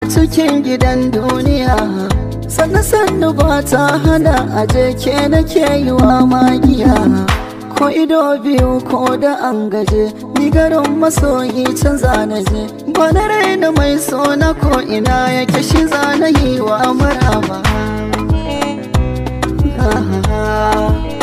cikin gidan duniya. Sannu sannu ba ta hana aje ke nake yi wa magiya. Ko ido biyu ko da an gaje, ni garin masoyi can zanaje. Ba na raina mai so na ko ina yake shi zana yi wa maraba.